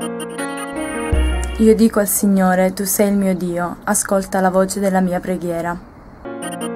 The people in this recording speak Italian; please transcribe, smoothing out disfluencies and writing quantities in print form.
Io dico al Signore, tu sei il mio Dio, ascolta la voce della mia preghiera.